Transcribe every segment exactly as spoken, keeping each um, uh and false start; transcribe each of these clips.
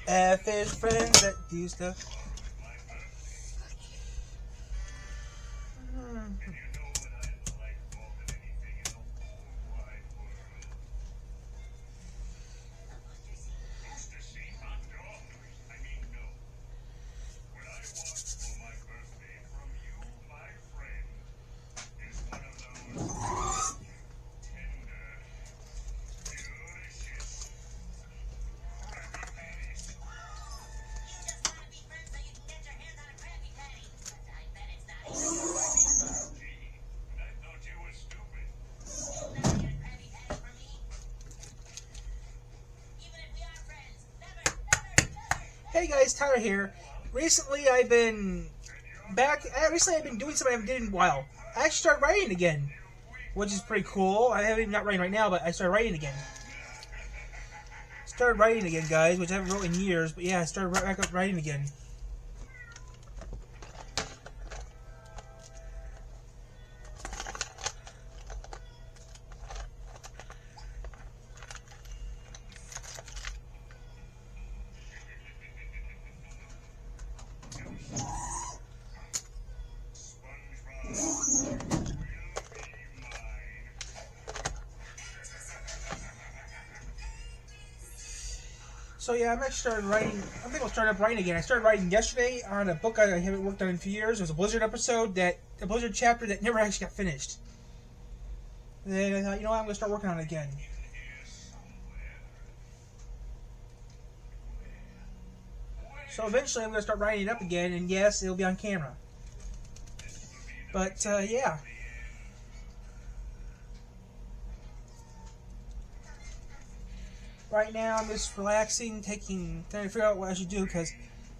F is friends that do stuff. Hey guys, Tyler here. Recently I've been back, recently I've been doing something I haven't did in a while. I actually started writing again, which is pretty cool. I haven't even not writing right now, but I started writing again. Started writing again, guys, which I haven't wrote in years, but yeah, I started back up writing again. So yeah, I'm actually started writing. I think I'll start up writing again. I started writing yesterday on a book I haven't worked on in a few years. It was a Blizzard episode that a Blizzard chapter that never actually got finished. And then I thought, you know what, I'm gonna start working on it again. So eventually, I'm gonna start writing it up again, and yes, it'll be on camera. But uh, yeah. Right now, I'm just relaxing, taking, trying to figure out what I should do, because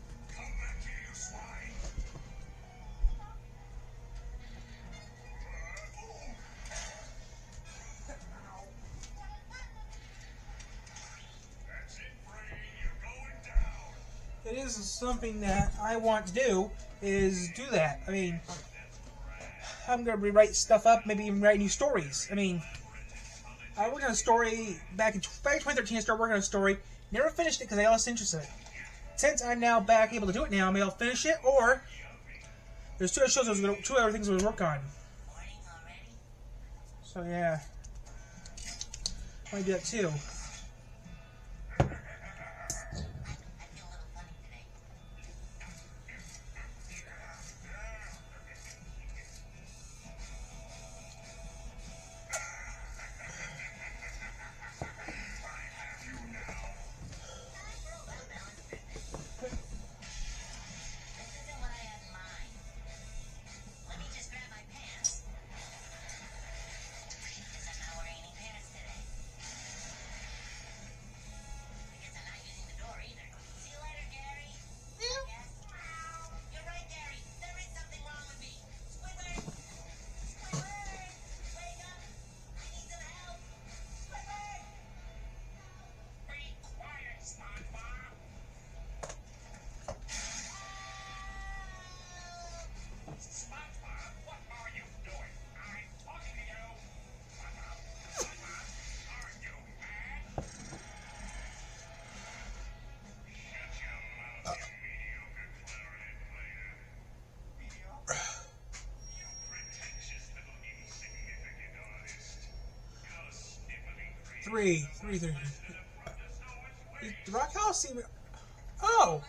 it is something that I want to do, is do that. I mean, I'm going to rewrite stuff up, maybe even write new stories. I mean, I worked on a story back in, back in twenty thirteen. I started working on a story. Never finished it because I lost interest in it. Since I'm now back able to do it now, maybe I'll finish it, or there's two other shows I was gonna, two other things I was working on. So yeah, I might do that too. Three, three, three. Did Rock House see me? Oh!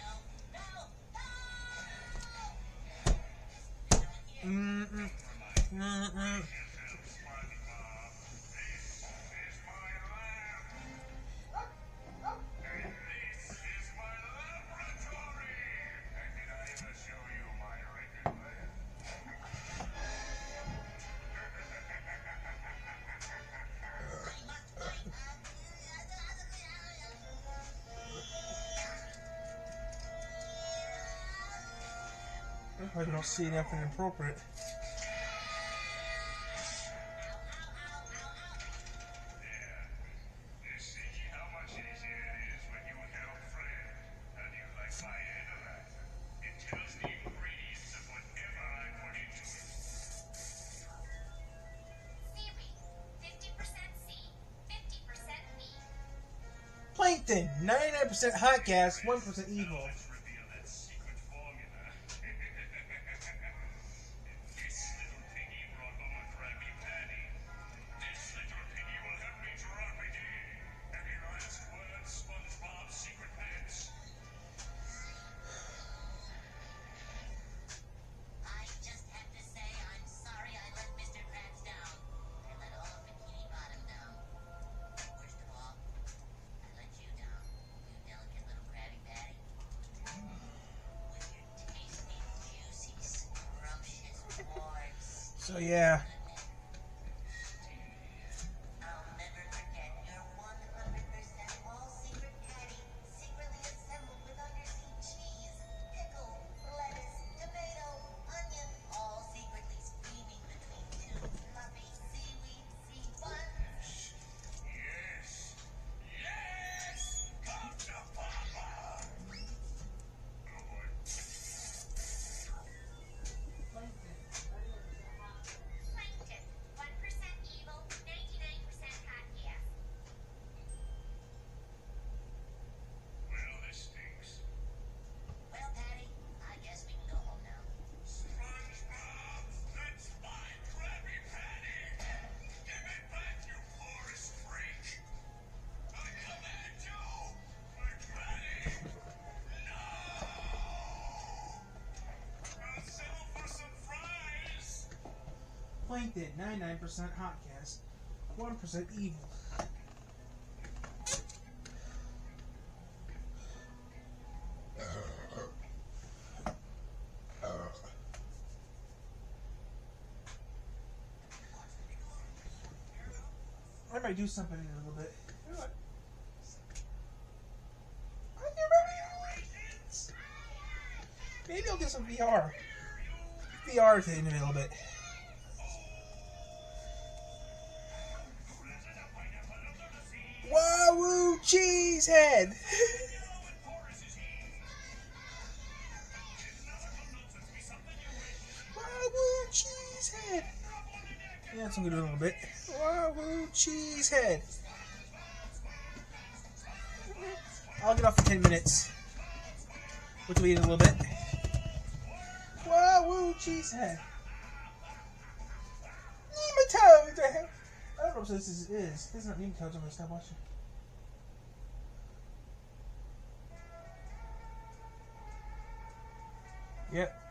Mm-mm. Mm-mm. I don't see nothing inappropriate. Plankton, ninety-nine percent hot gas, one percent evil. So yeah. Plankton, ninety-nine percent hot gas, one percent evil. I might do something in a little bit. Maybe I'll do some V R. V R thing in a little bit. Wahoo Cheesehead! Wahoo Cheesehead! Yeah, that's gonna do a little bit. Wahoo Cheesehead! I'll get off for ten minutes. Which will eat a little bit. Wahoo Cheesehead! Nematode! What the hell? I don't know what this is. This is not nematodes. I'm gonna stop watching. Yep.